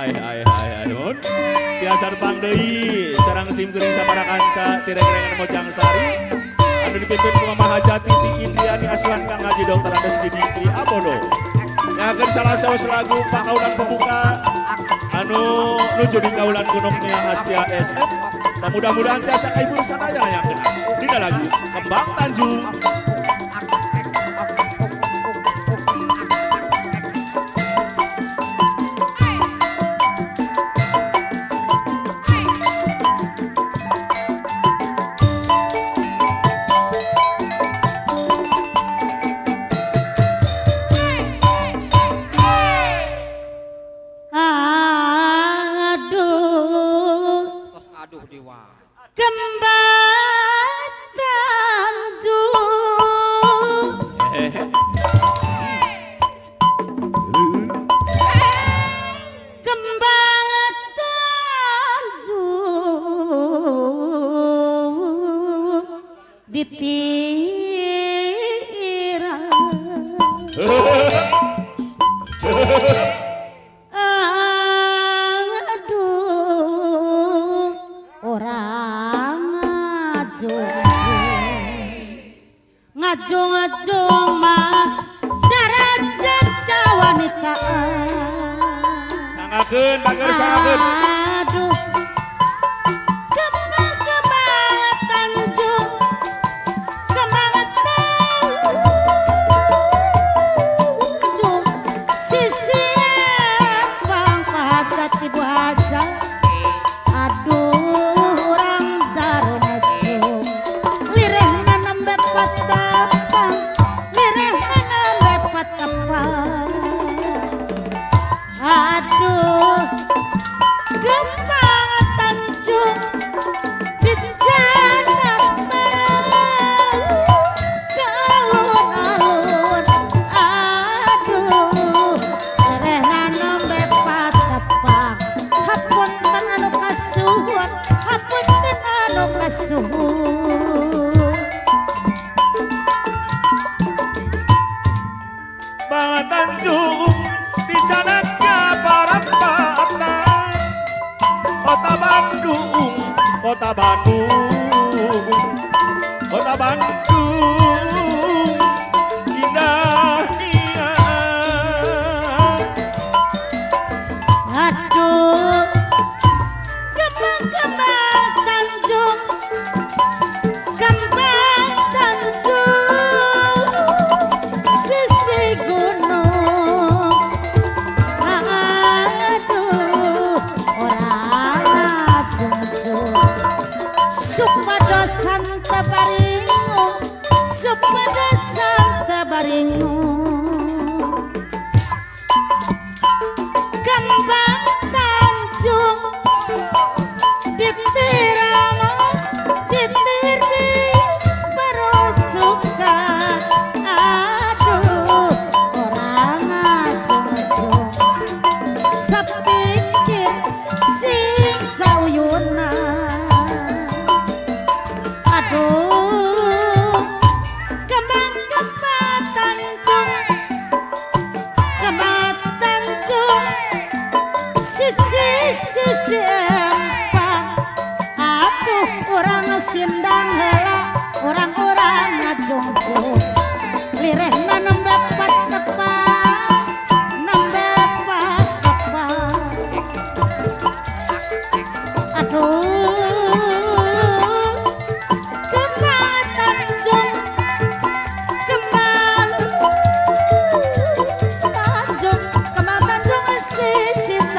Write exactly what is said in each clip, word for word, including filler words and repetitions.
Hai hai hai adun. Biasa pang deui sareng sim geuning sabarakanca tireng-tirengan Mojang Sari. Anu dipimpin ku Mama Hajati di Indiani Aslan Kang Haji Dokter Andes di Dikri Abono. Nyakeun salah saos lagu Pak Kaulan pembuka anu nuju di kaulan gunungnya Hastia S M. Dan mudah-mudahan jasa ibu sadaya yang kena. Dina lagu Kembang Tanjung.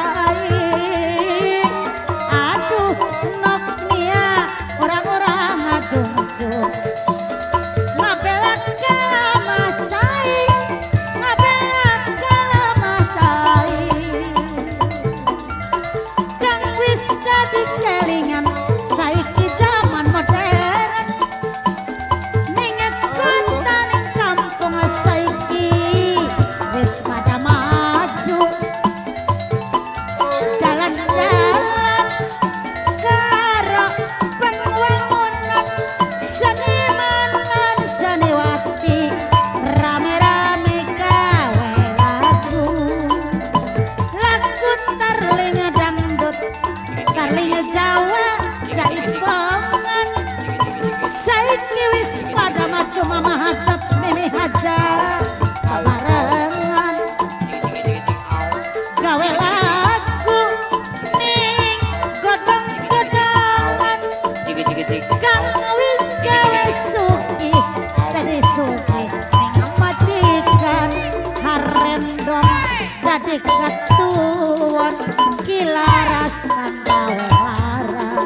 Orang-orang kang wis gawe suki dadi suki ning majikan harendon dadi ketuan kilaras kang gawe larang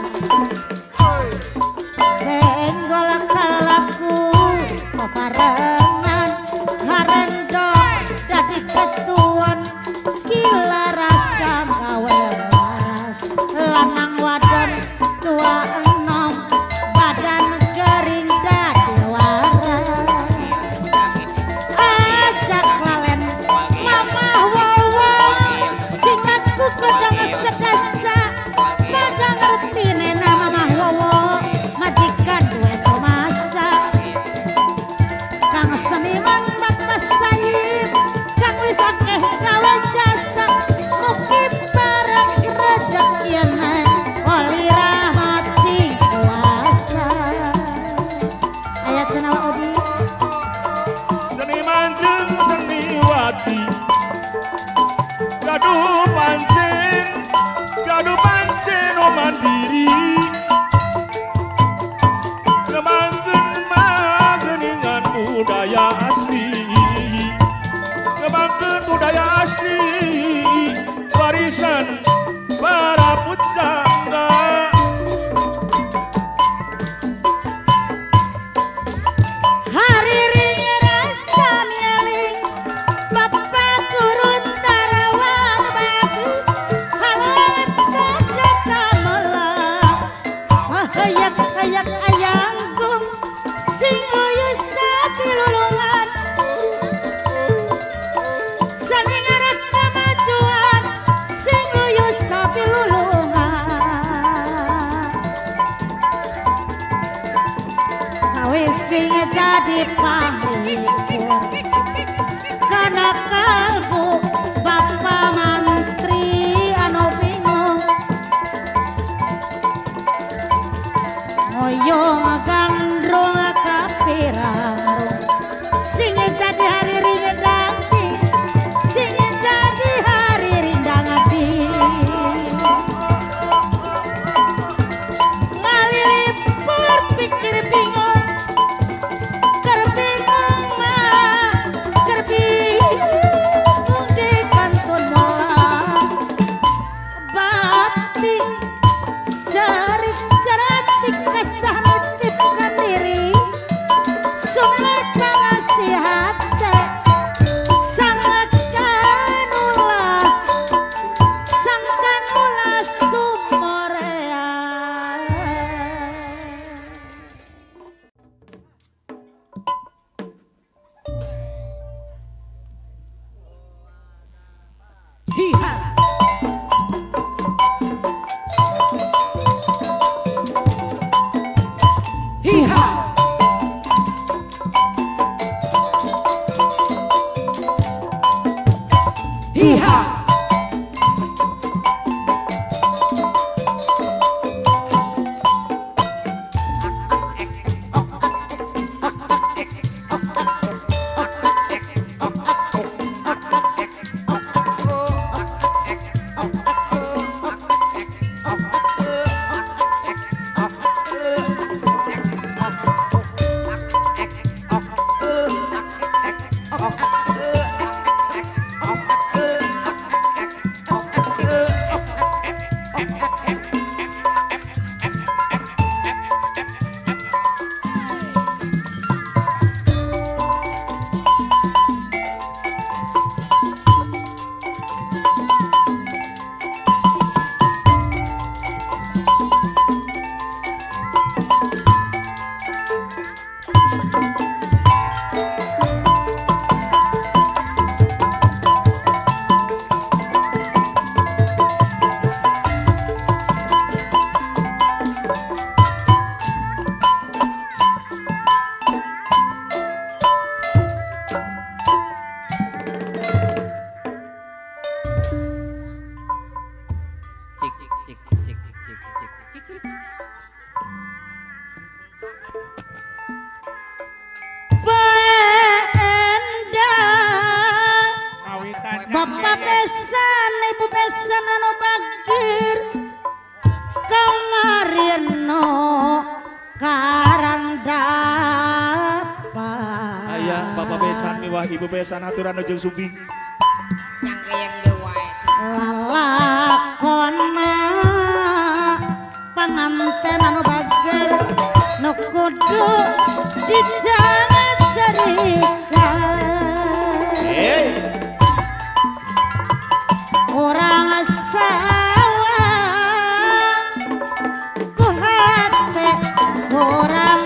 senggol kalaku paparengan harendon dadi ketuan kilaras kang gawe laras lanang wadon tua enom badan kering dadi waras ajak lalen mamah wawa sing aku kodang sedasa pada ngerti nena mamah wawa majikan duwe somasa kang seniman bapak sayip kang wis akeh gawe jasa mugi bareng rezekiana oli rahmat sing kuasa ayat senawa odi seniman jeung seniwati gaduh pancen gaduh pancen oh mandiri kemangkeun mageningan budaya asli kemangkeun budaya asli warisan para pujangga hari ring rasa mieling bapak guru tarawan bagi halawat kajata melang hayak hayak ayanggung sing uyu sapilulungan saling arah kemajuan sing uyu sapilulungan kawis sing jadi pangipur karena kalbu bapak mantri anu bingung ngoyong gandrung kapirang sing jadi hari rindang sing jadi hari rindang api ngalilipur pikir bingung kerbingung mah kerbingung di kantun molang batik cerik ceratik kesah nitipkan diri sulit pangasihat sangat kanula sang kanula sumorea Hiha. Hiha. Hiha. Bapak pesan, ibu pesan anu bagir kau marino besan miwah ibu besan haturan jeung subi. Cangkeyang deui wae. Lalakonna panganten anu bager nu kudu dijangan cerita. Hey. Orang sawang ku hate orang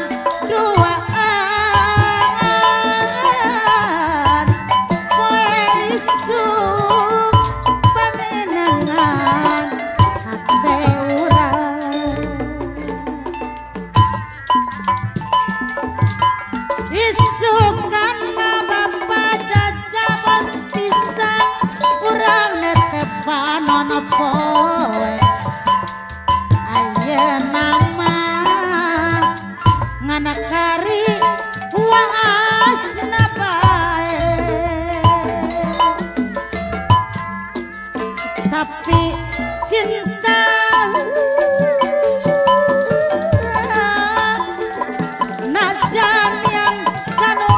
duaan poe isuk panenangan hate urang isukan bapak jajabos pisang urang netepan ono poe ayeuna mah ngana kari waasna bae tapi cinta najan yang kanu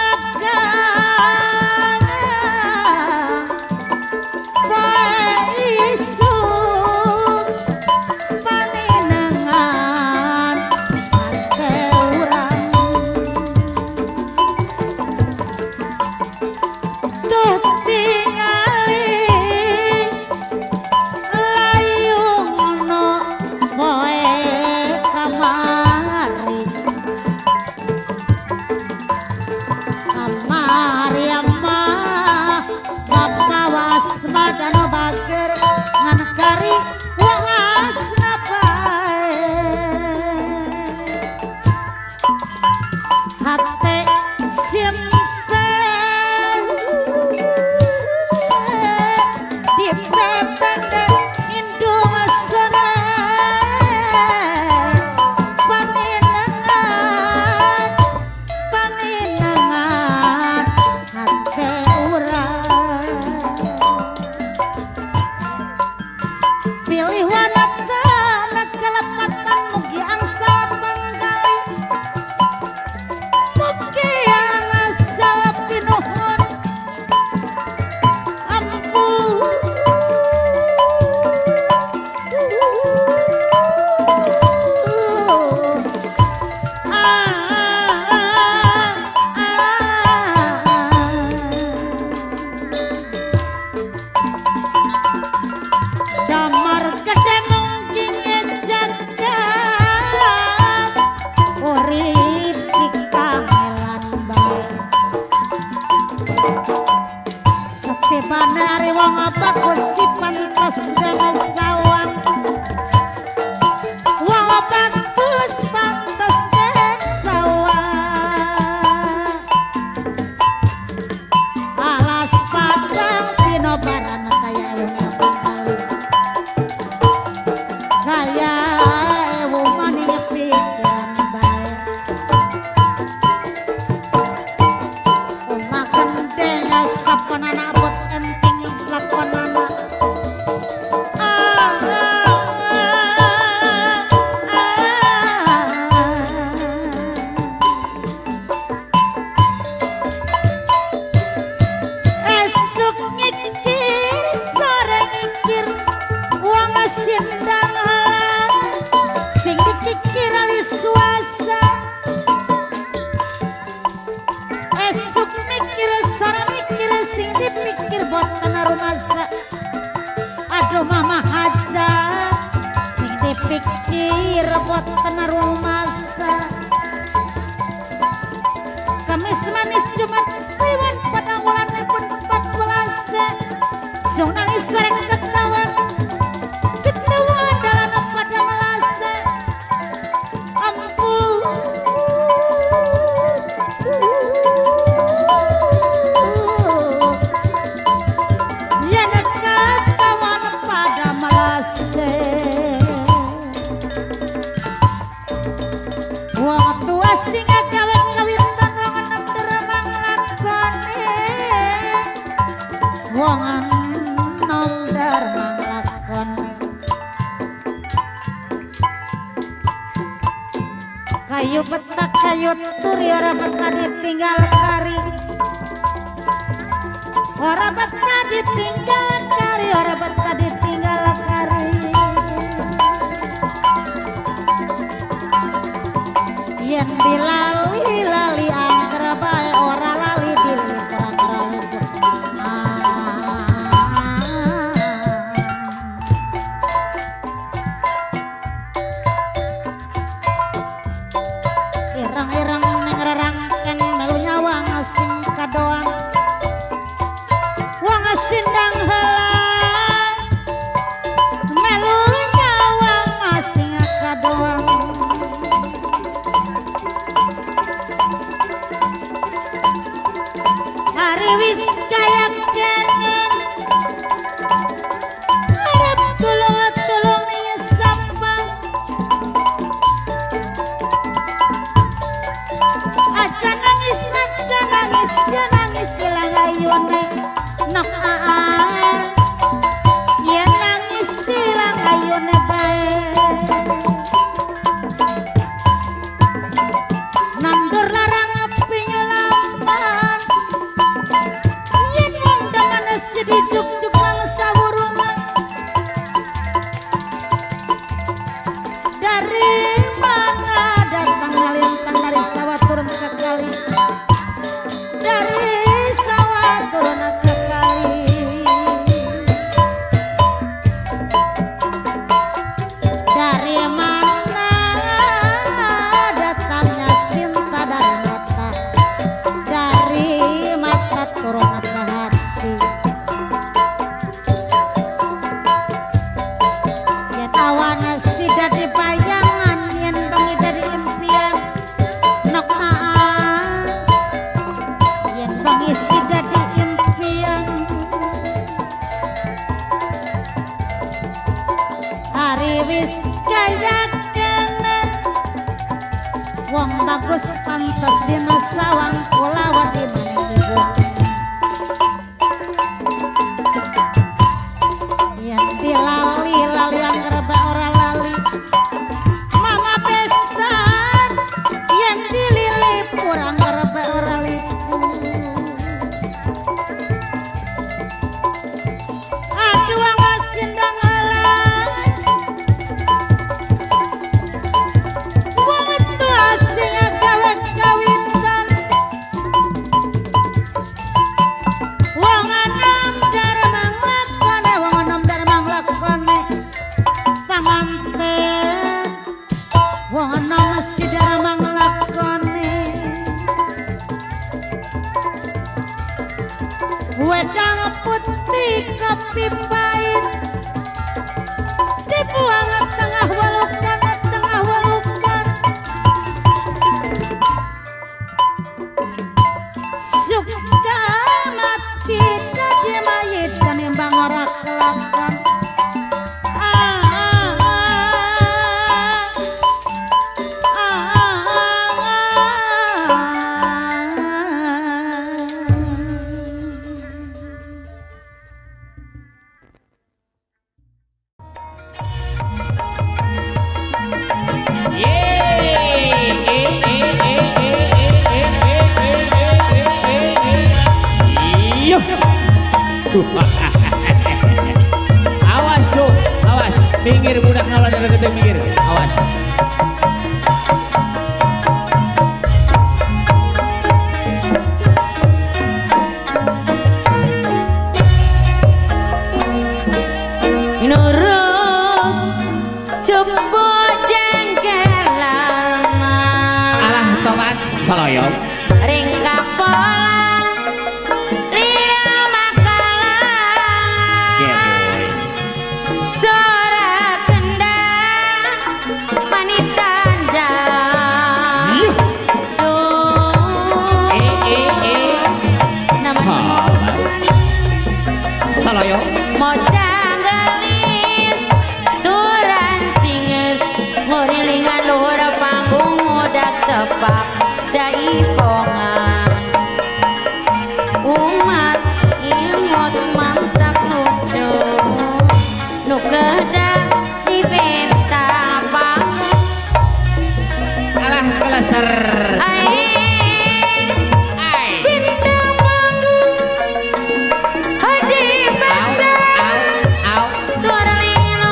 angagan poe isuk paninangan hate urang tuh tingali layung no poe kamari kamari amah bapawas madano bager ngan kari waasna bae hate simpen di pepende indung sore paninangan paninangan hate urang pilih wanita kelepatan mugi angsa panggali mugi angsa pinuhun ampun damar gede mungkin jagat urip si kamelan bae setibane ari wong bagus si pantas dene sawang wong bagus pantas dene sawang alas padang pinobaran kaya ewone pangkali kaya ewu maning pikiran bae oma gendeng sapanana abot enting lakonana ah, ah, ah. Esuk ngikir sore ngikir wong sindang halang sing dikikir ali suasa esuk mikir sore mikir sing dipikir boten rumasa aduh mama aja sing dipikir boten rumasa Kamis manis Jumat Kliwon pada wulan pun empat belas sung nangis sering ketawa ketawa dalam pada melase ampun ya dekat kawan pada melase Kayu petak kayu turi ora betah ditinggal kari. Ora betah ditinggal kari, ora betah ditinggal kari. Yen dilali-lali angker bae ora lali dilip ora luput. Irang-irang ning rerangken melu nyawang sing kadoan. Wong sindang heula melu nyawang sing kadoan. Hari wis kaya kene arep tulung-tulung ning sapa. Aja nangis, aja nangis, aja nangis ilang ayune nok aan. Yen nangis ilang ayune bae. Nandur larang pinyelaman. Yen wong damane dijuk-juk nang sawurungan. Dari mana datang ngalintang dari sawah turun ke kali. Dari sawah turun ke kali. Dari mana datangnya cinta dari mata. Dari mata turun ke hati. Yen awan sida di bayangan, yen bengi dari impian nok aas. Yen bengi sida di impian. Hari wis kaya kene wong bagus pantes dina sawang kulawa di mana. Yen dilali-lali angker bae ora lali. Mama pesan yen dililip urang angker bae ora lipu. Aduh wong sindang heula wong tua sing gawe kawitan. Wong enam darmang lakone, wong enam darmang lakone panganten. Wong enam mesti darmang lakone wedang putih kopi pahit dibuang tengah walukan, tengah walukan. Suka mati dadi mayit kanimbang ora kelakan. Ah, ah, ah, ah, Awas Cuk, awas. Minggir budak nala dari deketin minggir. Awas. nurung coba jengkelan Alah tomat saloyong. ring kapola lira makalah. Yeah boy. Suara kendang panitanda. Duh. Eh eh eh. Namanya Saloyong. mojang gelis turan cinges ngurilingan luhur panggung muda tepak jaipongan umat imut mantap lucu nu kedah di penta panggung. Alah Laser. Bintang panggung Hadi besar Torlino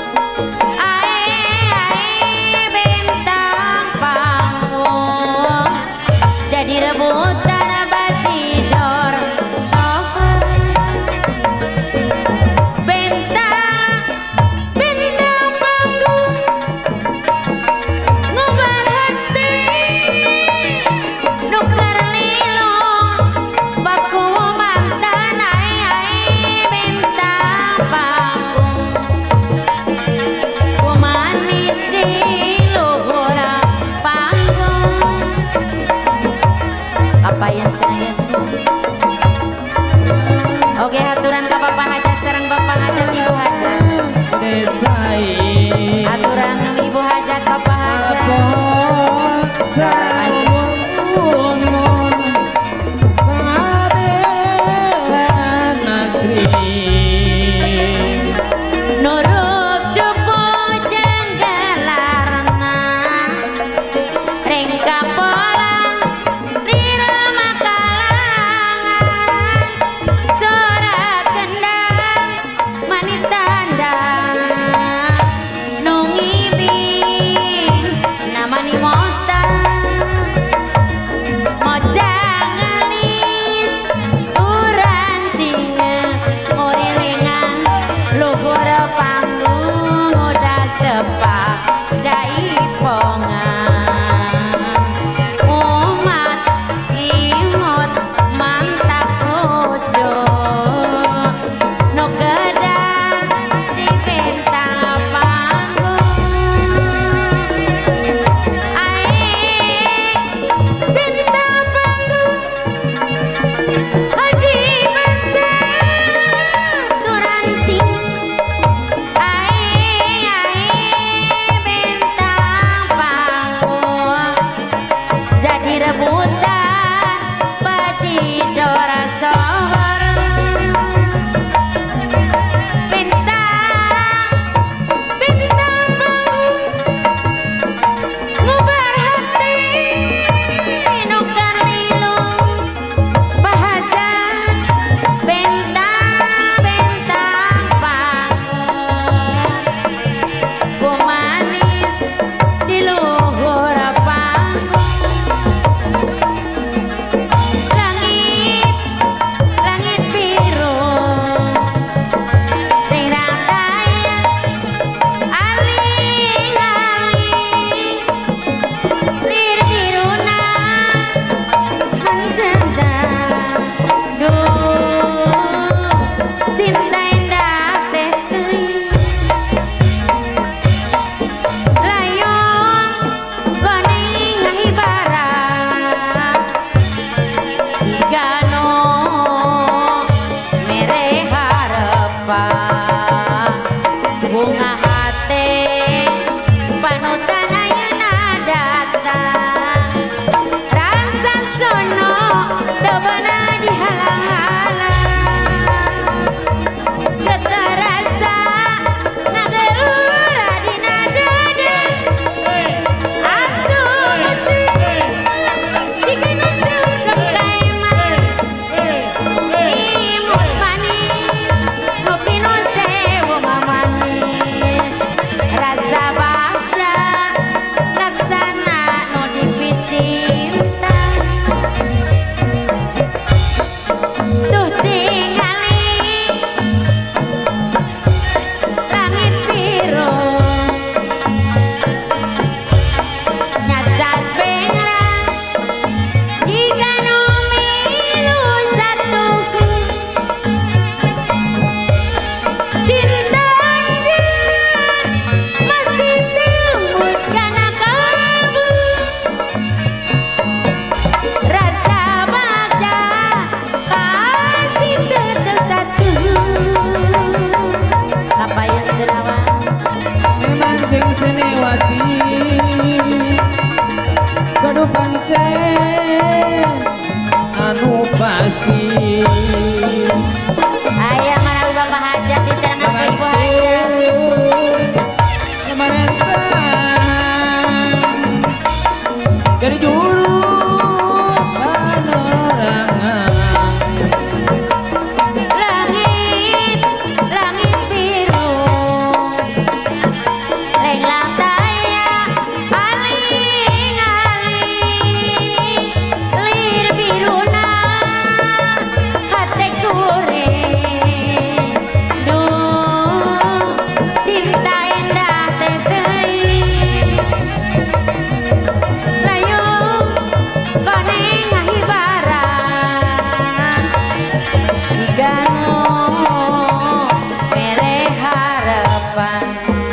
Ae ae bintang panggung jadi rebutan batidor sohor bintang bintang panggung ngobar hati nuker lilo baku mantan ai ai bintang panggung ku manis di luhur panggung apa yang saya sih oke haturan ka bapak hajat sareng bapak hajat ibu hajat Decai. aturan ibu hajat bapak hajat nurup cupu jenggelarna ring kapolang di rumah kalangan suara kendang manitanda nungibin namani mota mojang gelis urancinge ngorilingan luhur panggung udah tepak jaipongan umat imut mantap lucu nu gedang di bintang panggung ae bintang panggung hadi besar turancing ae ae bintang panggung jadi rebutan batidor sohor bintang bintang panggung ngubar hati nuker lilung bahajat bintang bintang panggung ku manis di luhur panggung langit langit biru terang tayang aling-aling lir diruna handendang duh cinta indah teh teuing layong koning ngahibarat jika no mere harepan bunga hate panutan ayeuna datang rasa sono teu beunang dihalang-halang getar rasa nagelura dina dada atuh musik dikena sungkem kaeman imut manis ngopi nu sewu mamanis rasa bagja laksana nu dipicinta tuh tingali langit biru nyacas bengrang jika nu milu satu cinta anjeun masih tembus kana kalbu rasa bagja kasih tetep satu apa yang senawa Mancing senewati gaduh pancen anu pasti ayah mana bapak hajat diserang aku ibu hajat Pemerintah dari juru penerangan. Langit, langit biru, lenglang daya, aling-aling, lir biruna, hati kuring, duh, cinta indah teteh, layung, koning ngahibaran, jigano mere harapan,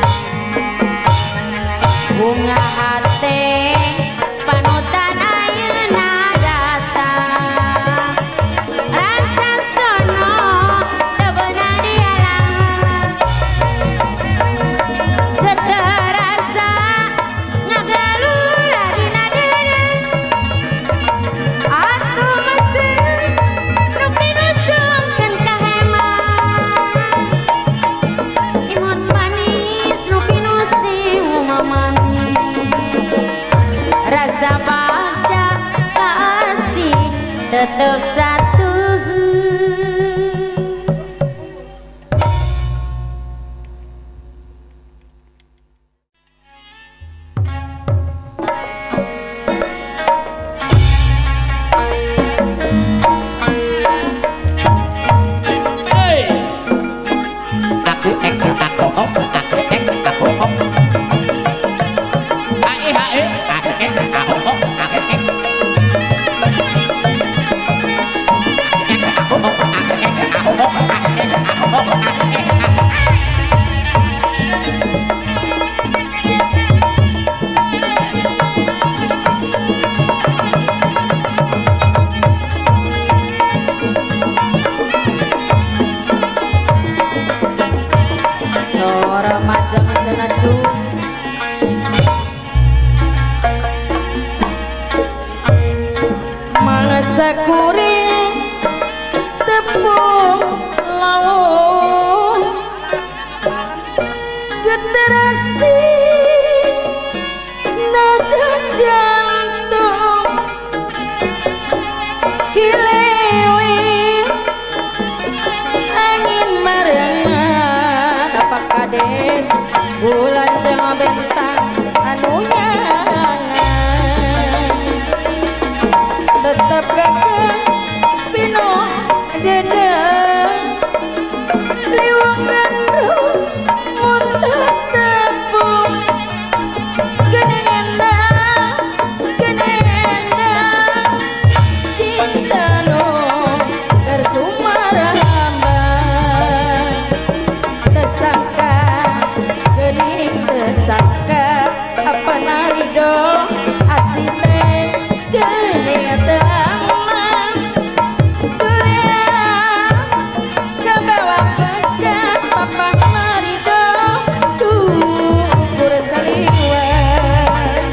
bunga hati panutan ayeuna datang, rasa sono teu beunang dihalang-halang, teu terasa ngagalura dina dada, atuh meuseuh nu pinusungkeun ka heman, imut manis nu pinusi mamani, rasa bagja kasih tetep satu. Aku ek aku ok aku ek aku ok. Hae hae aku ek aku ok aku ek. Ek aku ok aku ek aku ok aku ek aku ok aku ek. Sora majang cenah cu, mangsa kuring tepung laut, geterasi naja jantung, hilewih angin marengan, apa kades bulan jeung bentang anu nyangan, tetep gagah pino dedeng, liwang gandrung muntah tepung, geuning endang geuning endang, cinta nu keur sumarambang, tersangka geuning tersangka apa narido asih teh geuning telang dunia kabawa pegang papa narido duh ukur saliwat,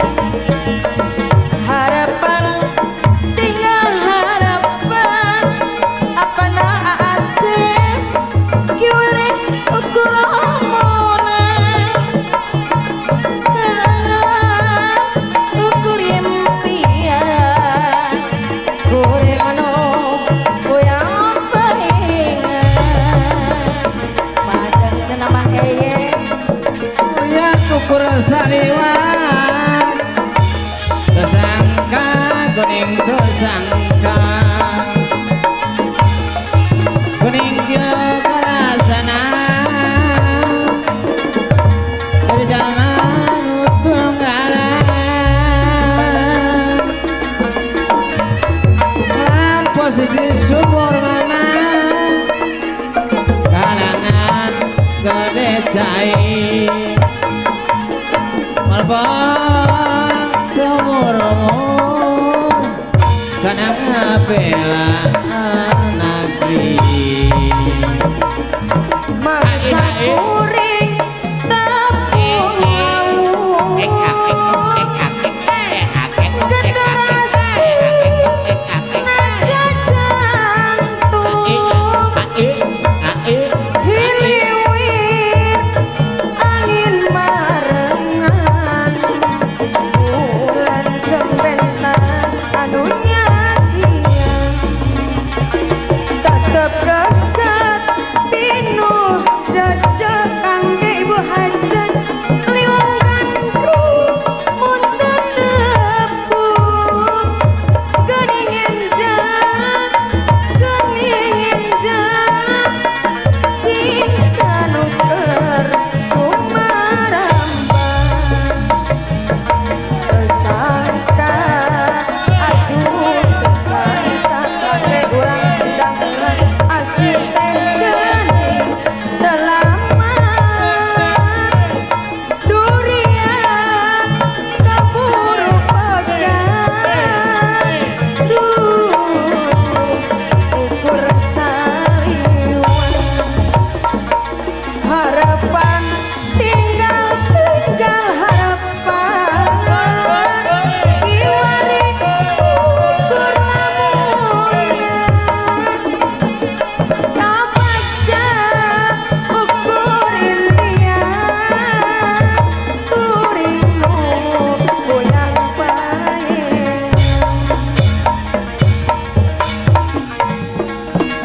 harapan tinggal harapan apa na asem kiwere ukur omongan, kelangan ukur impian, kurang anu goyang palingan, majang cenah mah eye Ya kukur saliwat, tersangka kuning tersangka, kuning kieu karasana, dari zaman utunggaran, dalam posisi sumur mana, kalangan gede cai. Malbon seumur-umur kana ngabela negeri, mangsa kuring tepung laut, geterasi naja jantung, hiliwir angin marengan, bulan jeung bentang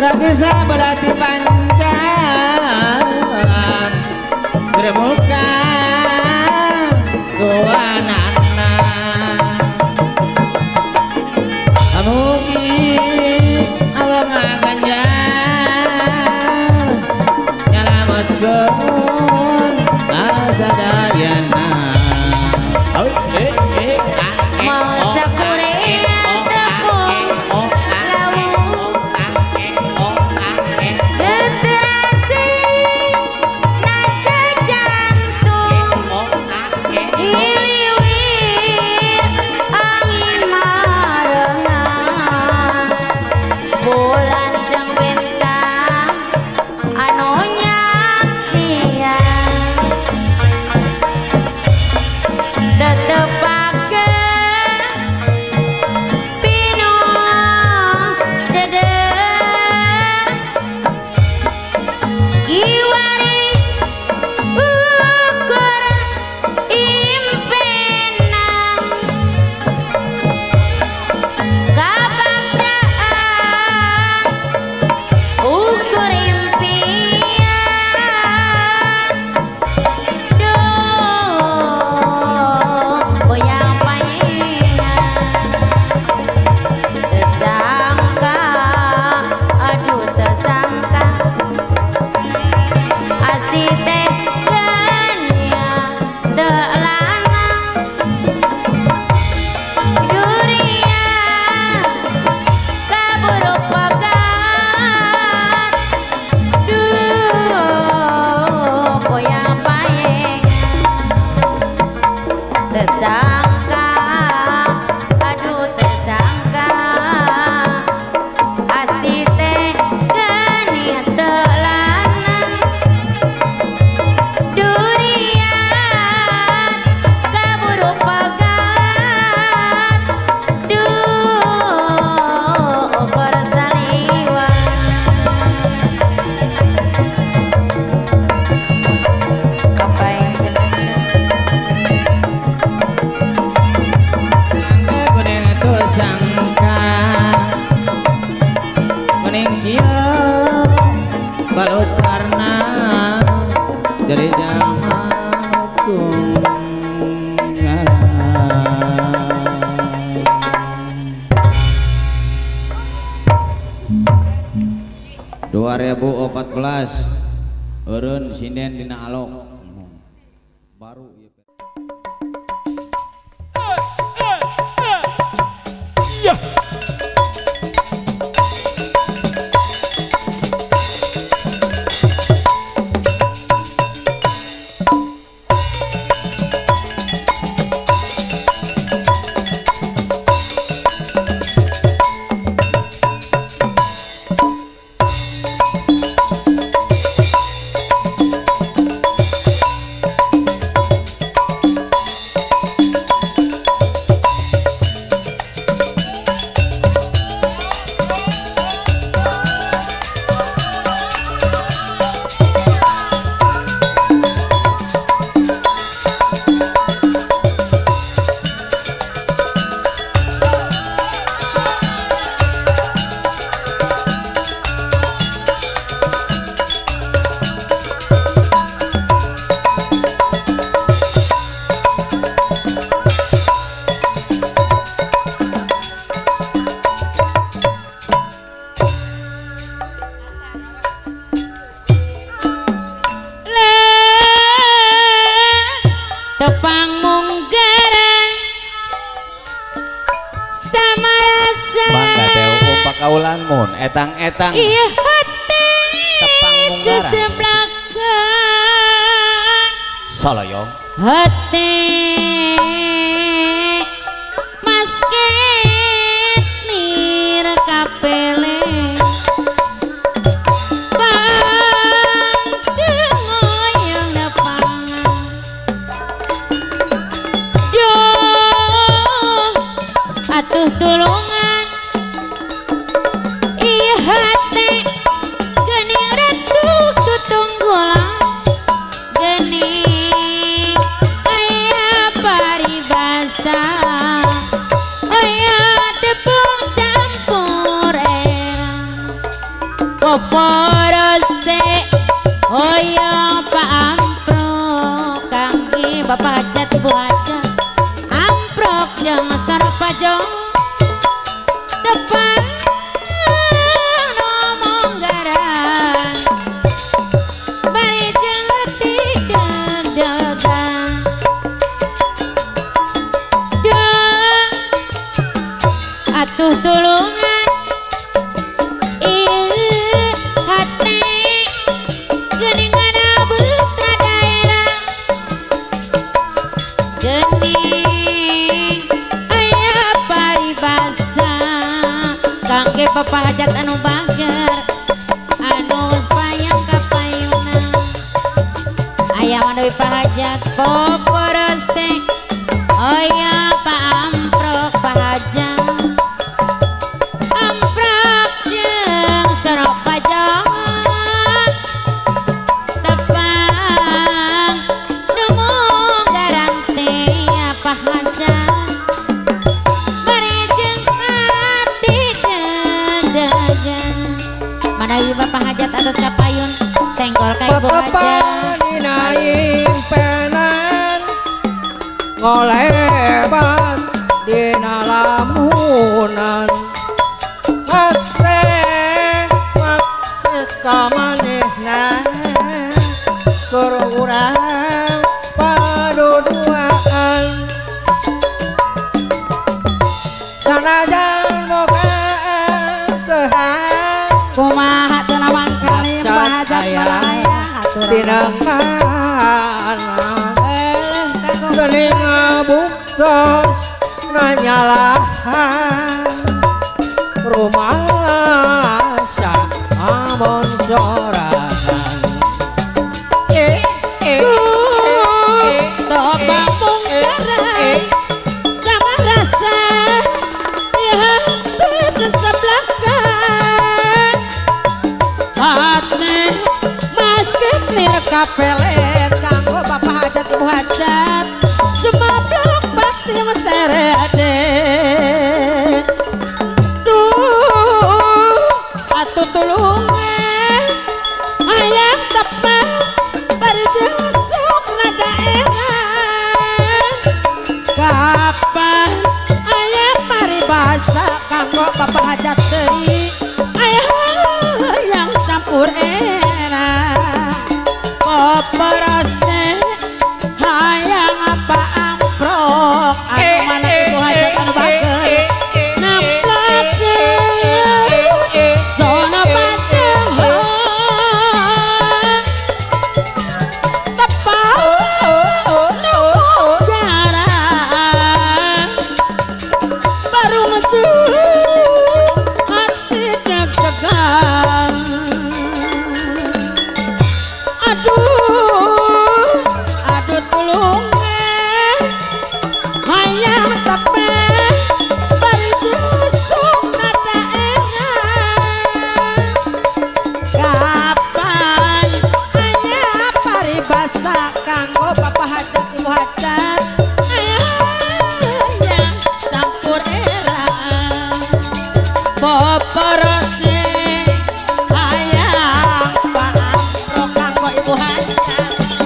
Ragi sabelati panjang bermuka tuanana amugi Allah ngaganjar nyalametkeun asadayana oh eh eh ah eh Mau sakurean tepung lawu Geterasi naja jantung Iliwir angin marengan Bulan jeung bintang anu nyaksian tetepakeun pinong dedeh kiwari ukur impenan kabagjaan ukur impian duh boyang paengan tersangka aduh tersangka asite gania telana durian kaburu pegat duh boyang paengan tersangka aduh tersangka asite gania telana durian kaburu pegat duh ukur saliwan apa yang jelas Sangka kuning tu sangka kuning kieu balut warna jadi jalma tunggal dua ribu empat belas eureun sinden dina alok baru ieu. tepang munggaran sama rasa Mangga teh umpak kaulan mun etang-etang iya hati tepang munggaran sesebelakan soloyong hati masket nir kapele atuh tulungan iya hati geni ratu tutunggulan geni ayah paribasa ayah tepung campur Poporose hoyong Pak Ampro kangge Bapak Hajat Ibu Hajat amprok jeung sareng pajong depan ngomong garang bari jeung leti degan dong atuh tulungan Bapak Hajat anu bager anu payang kapayunan aya mandeui Pak Hajat poporose aya Pak Amprok Pak Hajat amprok jeung sorok pajangan tepang numung garante ya Pak Hajat manawi Bapak Hajat atas kapayun senggol ka Ibu Hajat penan ngolebat dina lamunan hate maksud kamanehna keur urang paduduaan sanajan moga kehan kumaha teu nawang kali Pak Hajat baraya tinangan eh geuning ngabuktos nanyalahan rumah sak amon sorangan eh eh eh tobang mungkaran sama rasa ya teu seseblakan hatne masket lir kapelet kanggo Bapak Hajat Ibu Hajat sumablok bakti maserede duh atuh tulungan hayang tepat bari jeung daerah kapan aya paribasa kanggo Bapak Hajat deui aya yang campur enak poporose hayang apa amprok anu mana Ibu Hajat anu bager namplakeun sono pajang tepang jarang baru ngejuk hati deg-degan aduh aduh tulungan hayang tepeng bari jusuk na daerah kapan aya paribasa kanggo Bapak Hajat Ibu Hajat hayang campur era poporose hayang Pak Amprok kanggo Ibu Hajat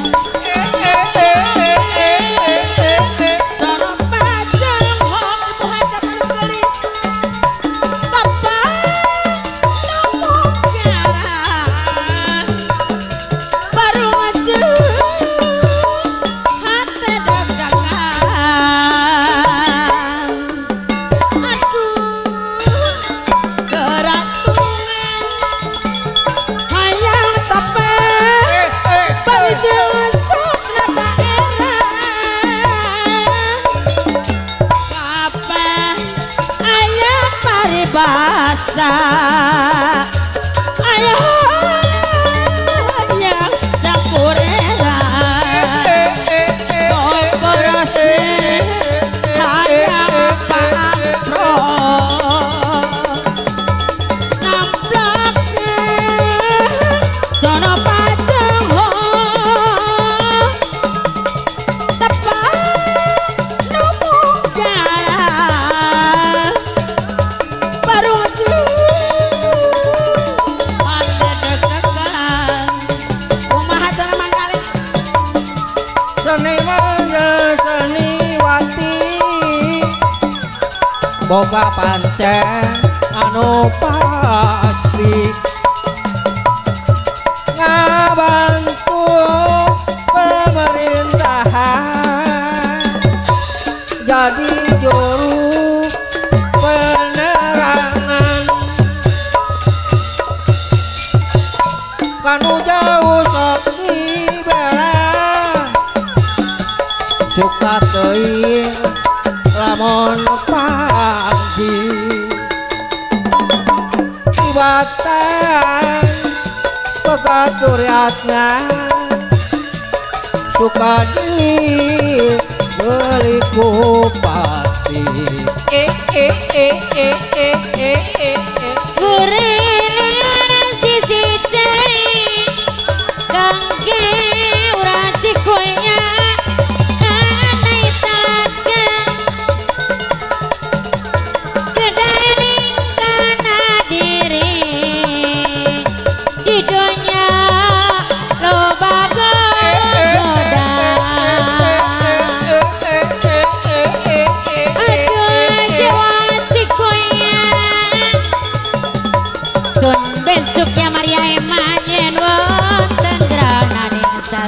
sono pajang hong Ibu Hajat anu gelis Bapak namung jarang baru ngejuk hate deg-degan aduh keratungan hayang tepeng bari jusuk na daerah kapan aya paribasa aya yang campur era poporose hayang Pak Amprok namplakeun sono pajang hong tepang numung jarang baru ngejuk boga pancen anu pasti ngabantu pemerintahan jadi juru penerangan kanu jauh sok dibela suka teuing lamun pagi tibatan pegat duriatna suka dibeli ku pati eh eh eh eh eh eh eh eh Gurilian sisi cai kangge urang cikonya anai taka kedaling kana diri di dunia loba goda aduh jawa cikonya sun besuknya Maria Emanyen wonten grana desa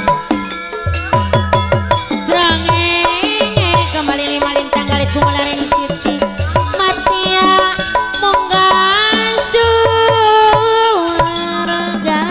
Srangenge kembali lima lintang kali kumalaren siti matia munggah surga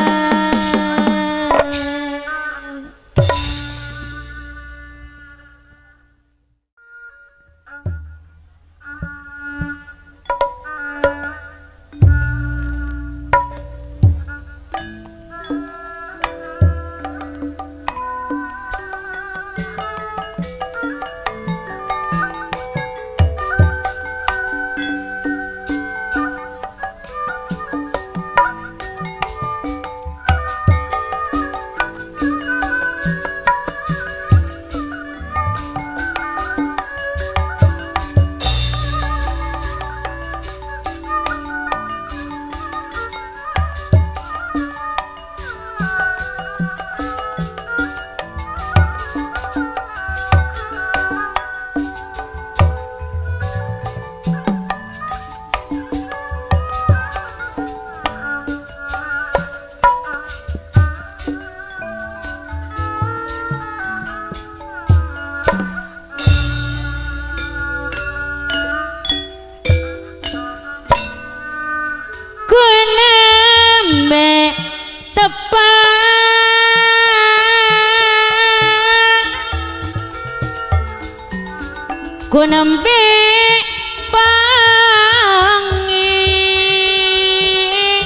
kunembe tepat kunembe pangi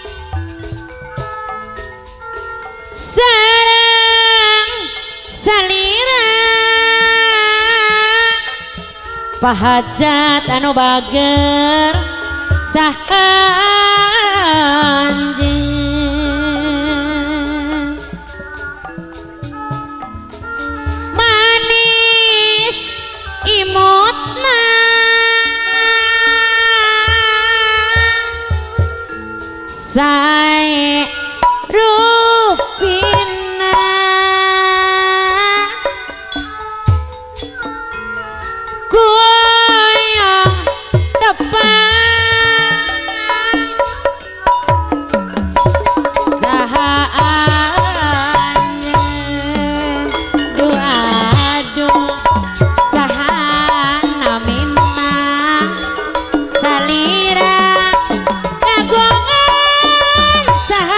sareng salira pahajat anu bager sahanjing manis imutna sae rupina goyang tepat salira kagungan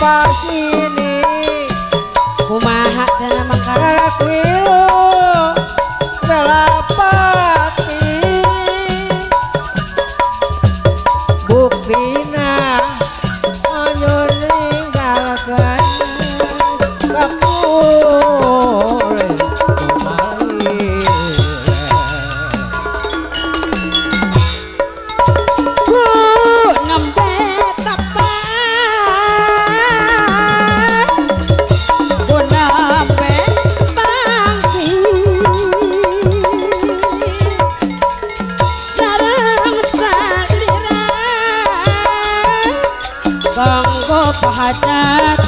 pasini kumaha cenah mangkara Rakwilo Belapati buktina anyun ninggalkan kapure kemari ku nembe tepan ku nembe pangki sareng salira kanggo pahajat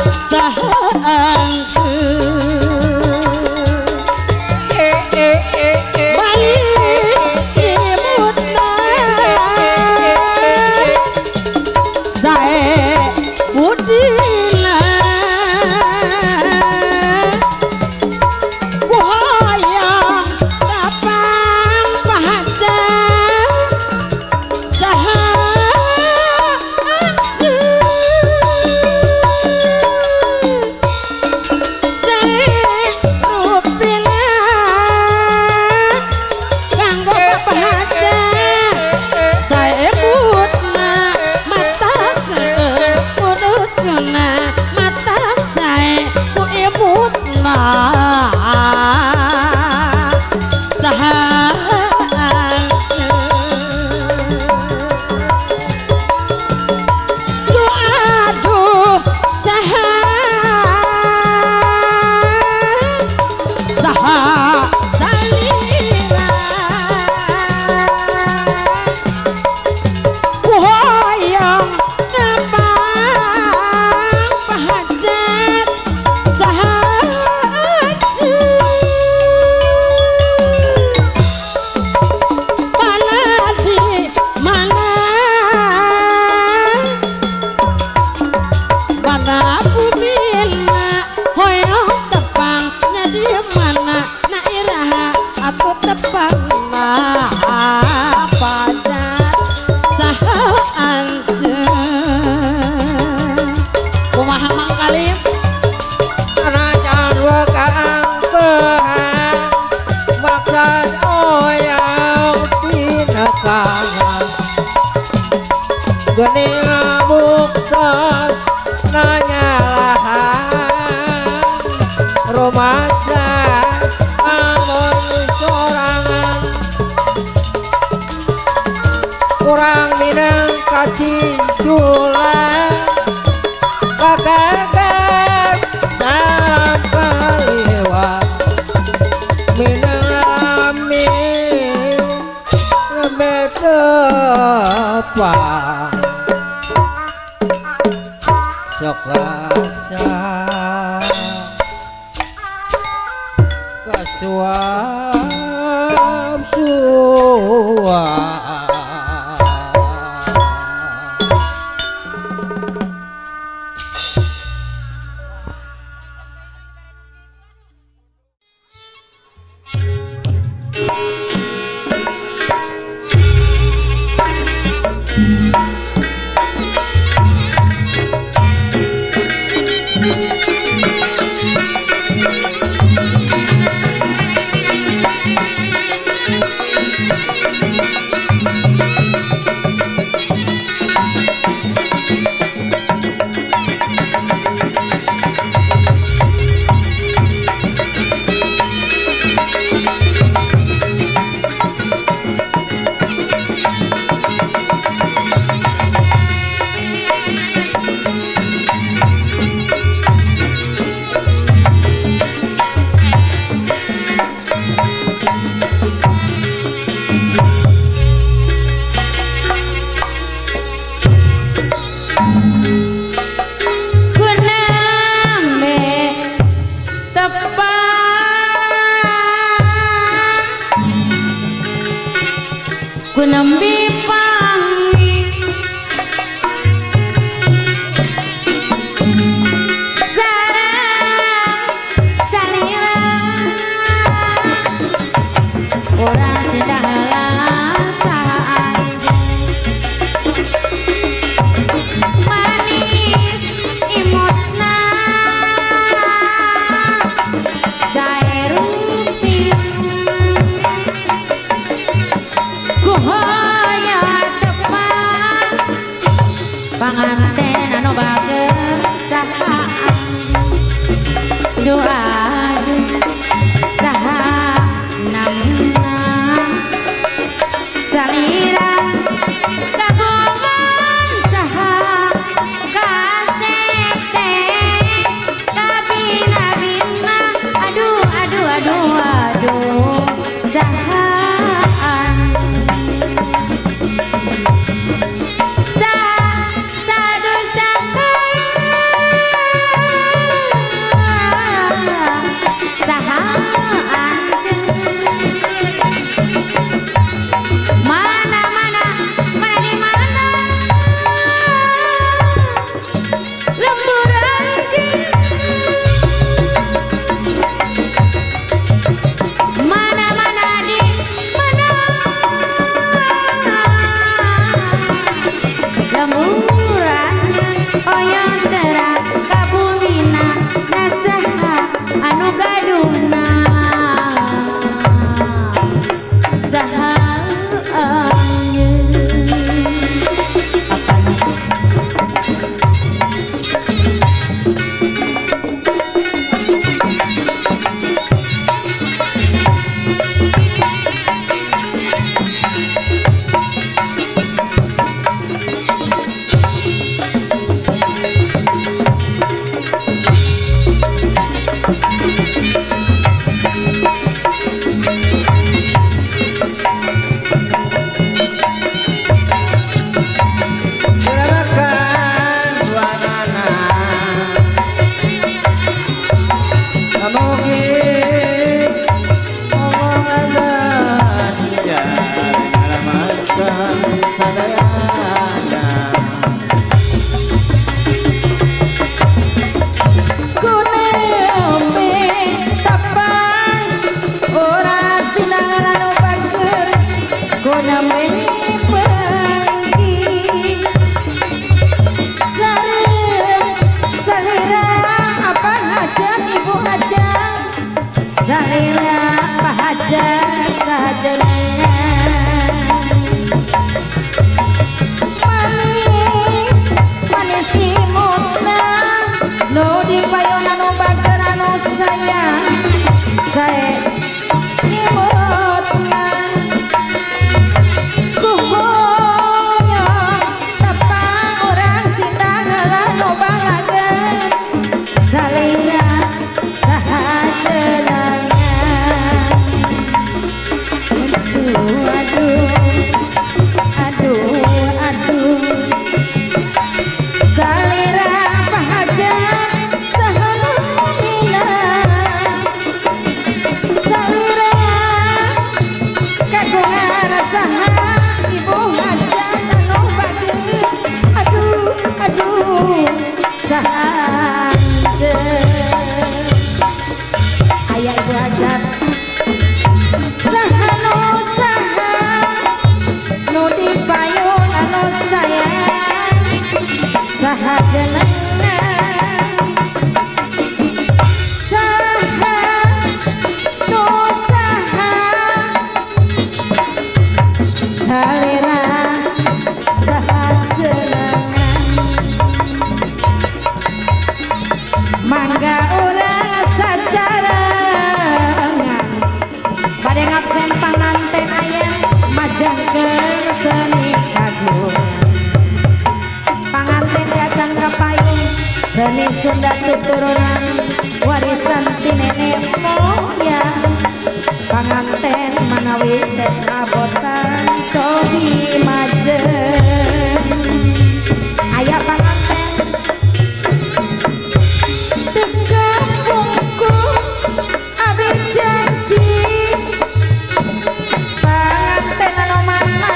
saengkeun eh eh eh eh manis imutna sae budina ku hoyong tapang pahajat saha Gening buktos nanyalahan rumasa amun sorangan kurang minang kacinculan kagagan salam kaliwat minang amin lebih tepang sok rasa kasuap suap ku nembe pangi sareng salira ora sedahalang saanjeun manis imut aduh saha namina salira kagungan saha kasete kabina-bina aduh aduh aduh aduh sahaan sa sadu sahaan mana mana mana di mana lembur anjing mana mana di mana lemburan oyong terang kabumina nasaha anu gaduna saha Gerakan buanana Amogi omongan jangan alamatkan sadayana kunembe tapang ora sinang lanu bager kunembe pergi sareng salira apa hajat ibu hajat salira apa hajat sahajenengan manis manis imutna no dipayon anu bager anu sayang sae imutna kuhoyo tepang orang sindang lanu balagan salira sahajenengan aduh aduh aduh aduh salira pahajat sahanamina salira kagungan saha ibu hajat anu bager aduh aduh sahaje aya ibu hajat saha nu saha nu dipayun anu sayang sahajenengan saha nu saha salira sahajenengan mangga urang sasarengan bade ngabsen panganten aya majangkeun seni kagungan panganten diacan kapayung seni Sunda tuturunan warisan ti nenek moyang panganten manawi den abotan cobi majeng aya panganten tekapungku abdi janji panganten anu mana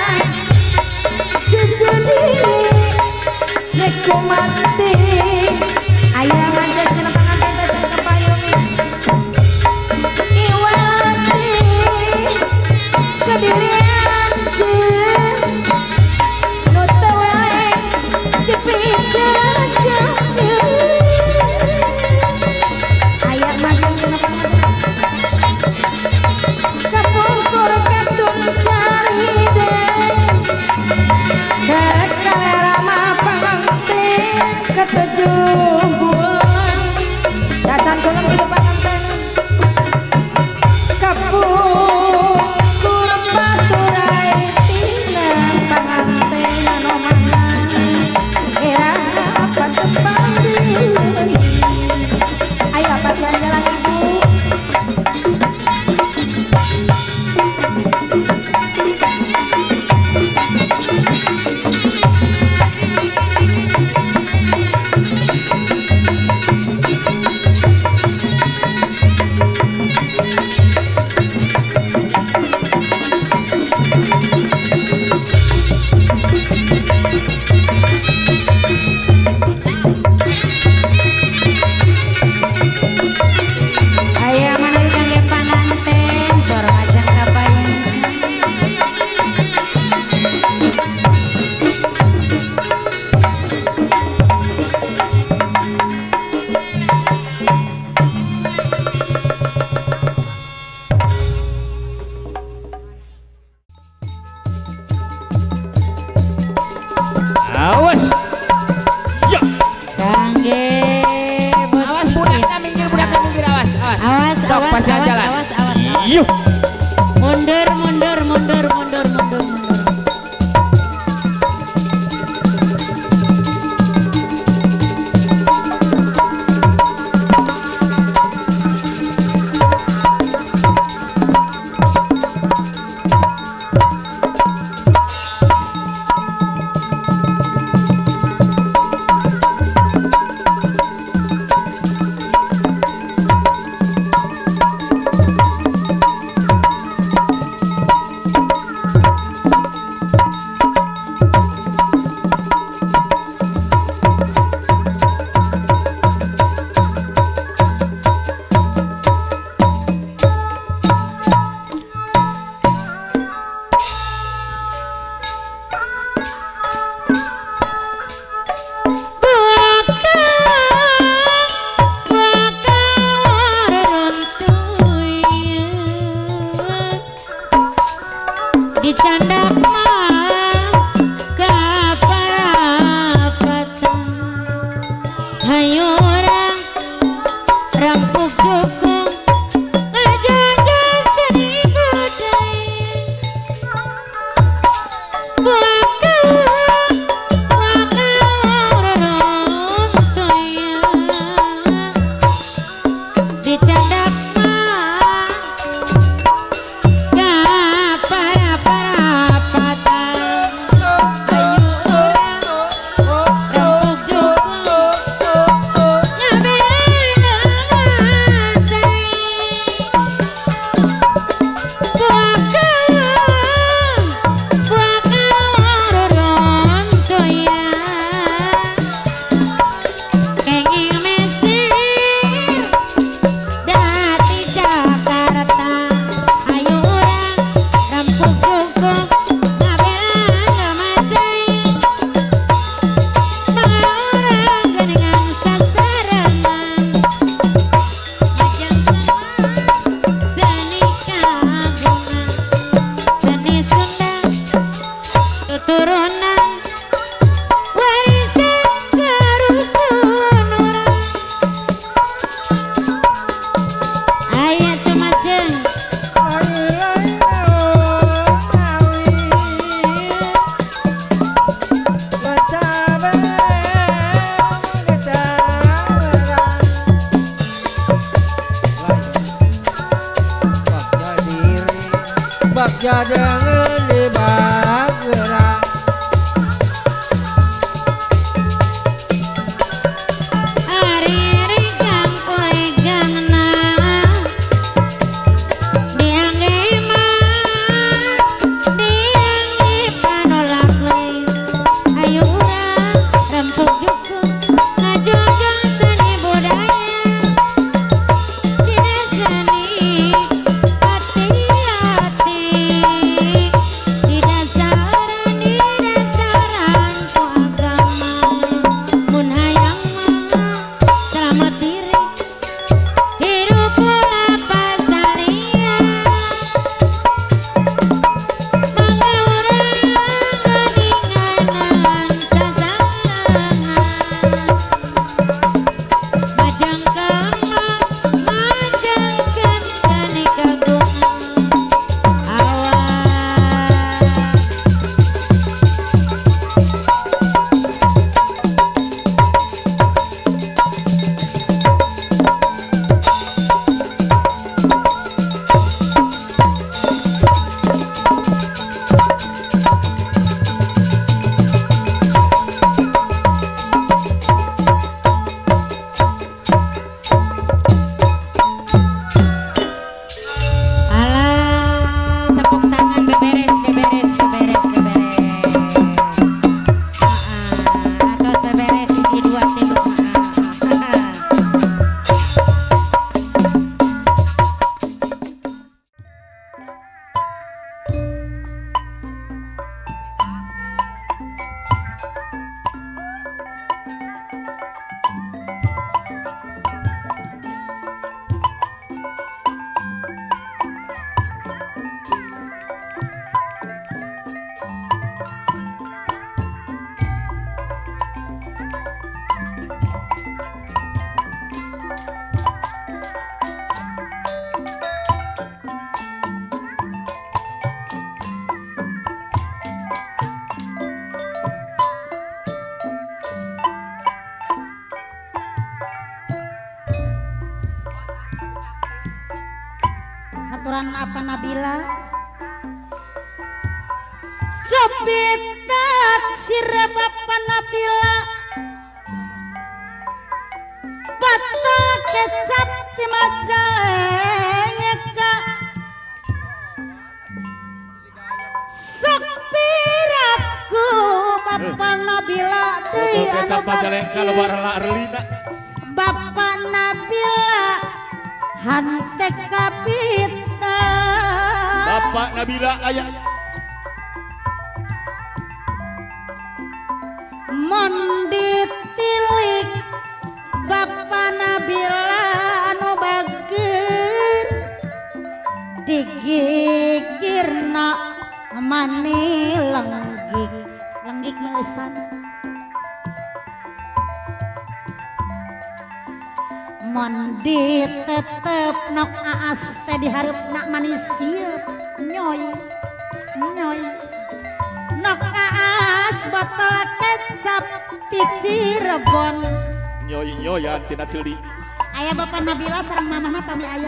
sejadine sekumati aya ngajak cenah panganten teh cenah kepayung iwati kedirian jen nu teu weleh dipijar-jar aya ngajak cenah panganten kapungkur katun cari deh kekalera mah panganten sok awas, pasang awas, jalan. awas, awas, awas. Yuh. Mundur, mundur, mundur, mundur, mundur, mundur. Jangan dibakar. Hari rigang kuligang na diangge mah diangge panolak lay ayo urang rempuk jukung ngajojong seni budaya dina seni hati-hati dina Aturan apa Nabila? Cobitak sire Bapak Nabila batal kecap di Majalengka sok piraku Bapak Nabila deui kecap Majalengka lebar Erlina Bapak Nabila hante kapita Bapak Nabila aya mon ditilik Bapak Nabila anu bager digigirna mani lenggik lenggik meusan mon ditetep nok aas teh dihareup manis sieup nyoy nyoy nok aas botol kecap di Cirebon nyoy nyoyan tina ceuli aya Bapak Nabila sareng mamahna pami aya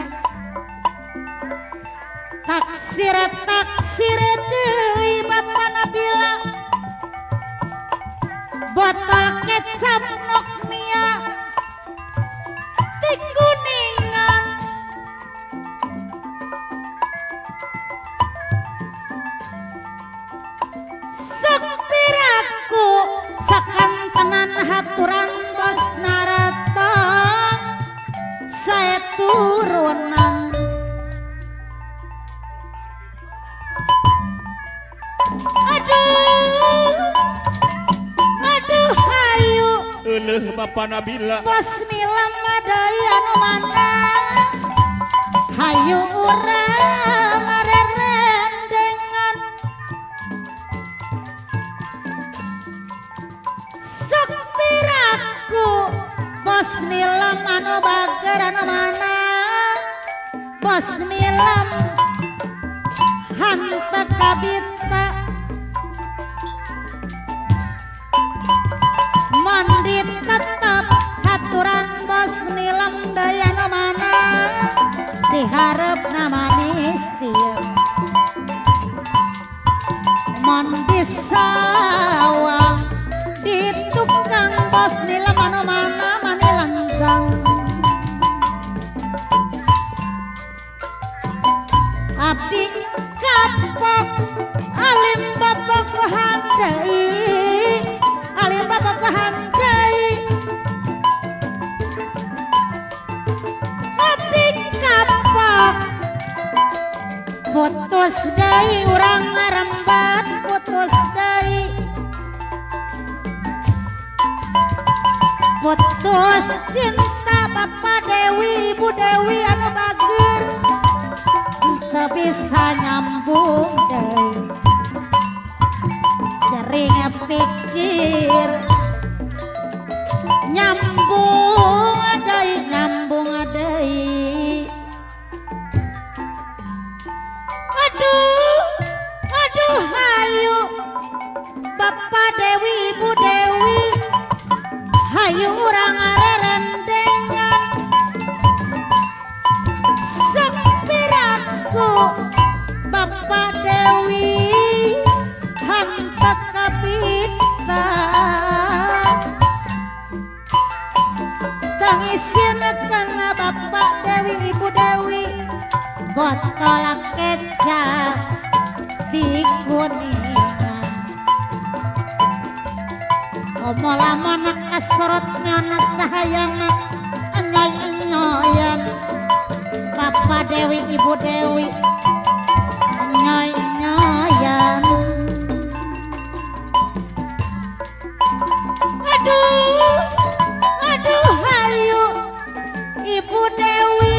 taksir taksir deui Bapak Nabila botol kecap nok nia ti kuningan sok piraku sakantenan haturan bos narata saya turunan aduh aduh hayu euleuh Bapak Nabila bos nilam madai anu mana hayu urang marerendengan sok piraku bos nilam anu bager anu mana bos nilam hante kabita mandi tetap haturan bos nilam daya anu mana diharap namanya siap mandi sawah di tukang bos nilam anu mana mani lancang abdi kapok alim bapak handai alim bapak handai abdi kapok putus deui urang ngarembat putus deui putus cinta Bapak Dewi Ibu Dewi anu bager teu bisa nyambung deui jering pikir nyambung deui nyambung deui aduh aduh hayu Bapak Dewi Ibu Dewi hayu urang arerendengan sok piraku Bapak Dewi hante kapita tangisin kana Bapak Dewi Ibu Dewi botol kecap di kuningan omolamana kasorot nyana cahayana enyoy-enyoyan Bapak Dewi Ibu Dewi enyoy-enyoyan aduh aduh hayu Ibu Dewi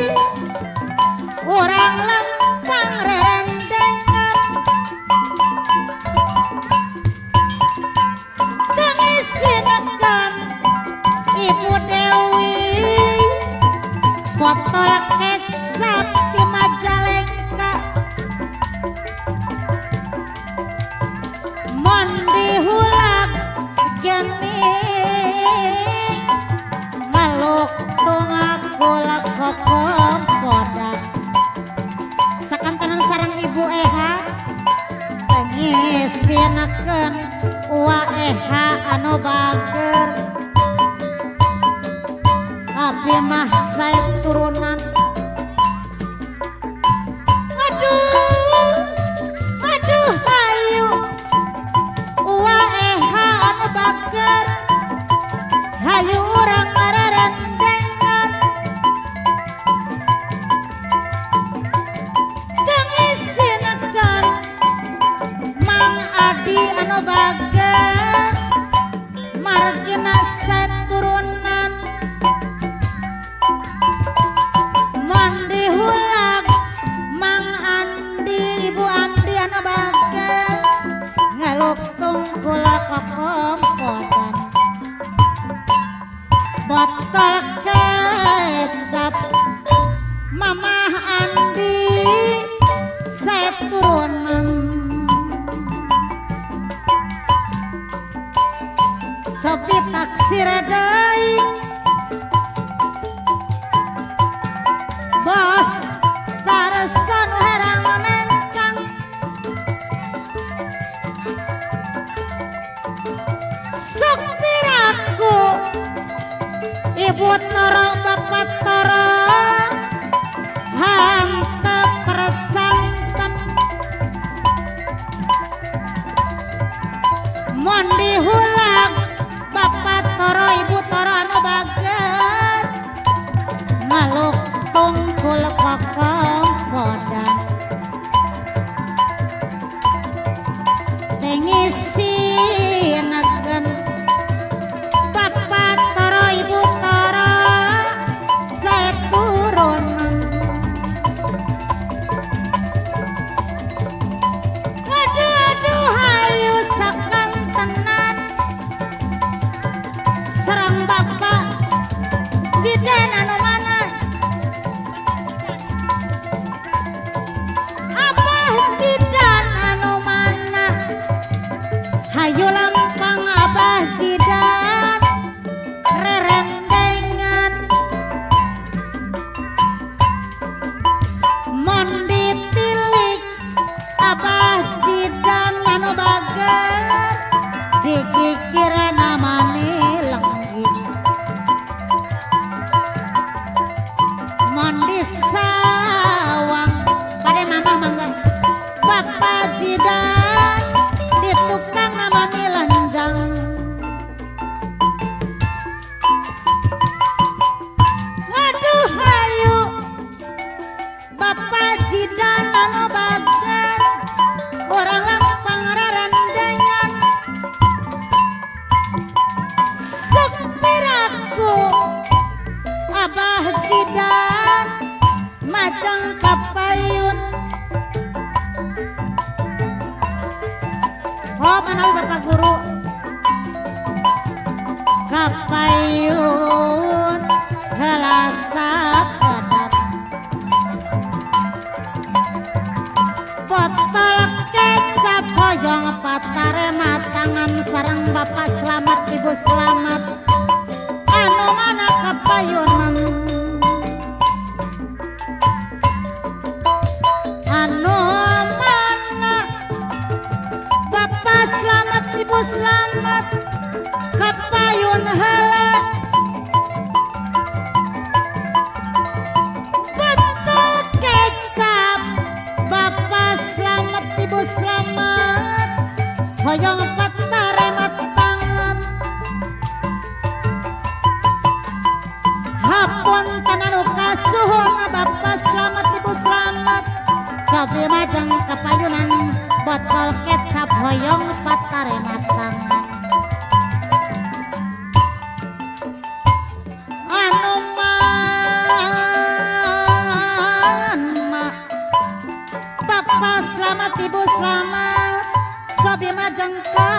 orang lempang rendengan tangisinakan Ibu Dewi botol kecap di Majalengka mon dihulak geni maluk tungak gulak kokom podak anu bager abi mah saya turunan aduh aduh ayu wa eha anu bager hayu urang ngarendengan tengisinakan Mang Adi anu bager margina saturunan mandi hulag Mang Andi Ibu Andi anu bager ngeluktung gula kokompodan botol kecap Mamah Andi saturunan Sopi taksir deui bos saresan herang mencang sok piraku ibu toro bapak toro hantep percanten mondi hulang bapak toro ibu toro anu bager ngaluk tungkul kokong podan tengisi nagan bapak toro ibu toro saya turunan aduh aduh hayu sakang tenan serang bapak Zidan anu mana Abah Zidan anu mana hayu lampang Abah Zidan rerendengan mon ditilik Abah Zidan anu bager dikikir namane lenggit mon disawang pada mamah mangga Bapak Zidan di tukang namane lanjang aduh hayu Bapak Zidan anu bager orang lampang rarendengan sepiraku Abah Zidan majang kapayun oh manawi Bapak Guru kapayun helasa pedap botol kecap hoyong patare matangan sareng Bapak selamat Ibu selamat anu mana kapayunan anu mana Bapak selamat Ibu selamat kapayun heula botol kecap Bapak selamat Ibu selamat hoyong patare matangan hapun tananu kasuhun Bapak selamat Ibu selamat cobi majang kapayunan botol kecap hoyong patare matangan anu mana Bapak selamat Ibu selamat cobi majang ka